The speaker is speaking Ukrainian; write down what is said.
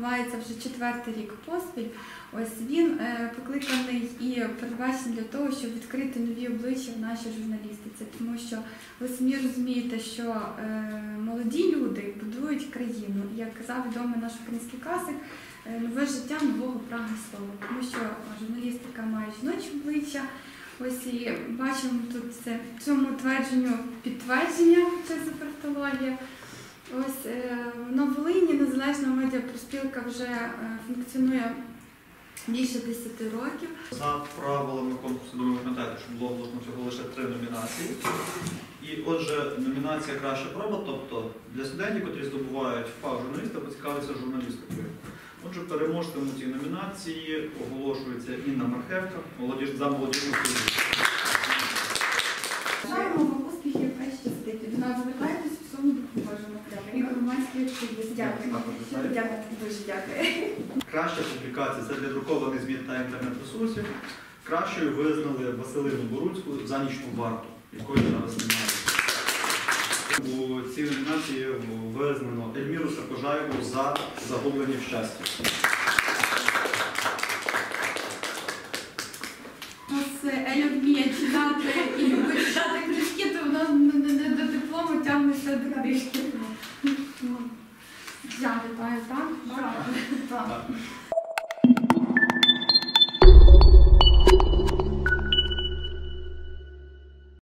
відбувається вже 4-й рік поспіль. Ось він покликаний і передбачений для того, щоб відкрити нові обличчя в нашій журналістиці. Тому що ви самі розумієте, що молоді люди будують країну. І, як казав відомий наш український класик, нове життя нового прагне слова. Тому що журналістика має жіночі обличчя. Ось і бачимо тут цьому твердженню підтвердження через фактологія. Ось на Волині незалежна медіапроспілка вже функціонує більше 10 років. За правилами конкурсу, думаю, ви пам'ятаєте, що було оголошено всього лише 3 номінації. І отже, номінація «Краща проба», тобто для студентів, які здобувають фах журналіста, поцікавляться журналістикою. Отже, переможцем у цій номінації оголошується Інна Мархевка, за молодіжну студію. Бажаємо вам успіхів, хай щастить. До нас звертайтесь, всьому допоможемо. І громадські активісти. Дякую. Дуже дякую. Краща публікація – це для друкованих ЗМІ та інтернет-ресурсів. Кращою визнали Василину Боруцьку «За нічну варту», якої зараз немає. У цій номінації визнано Ельміру Сапожаєву «За загублені в щасті». Еля вміє читати і любить читати книжки, то вона до диплому тягнеться до книжки. Я вітаю, так? Так.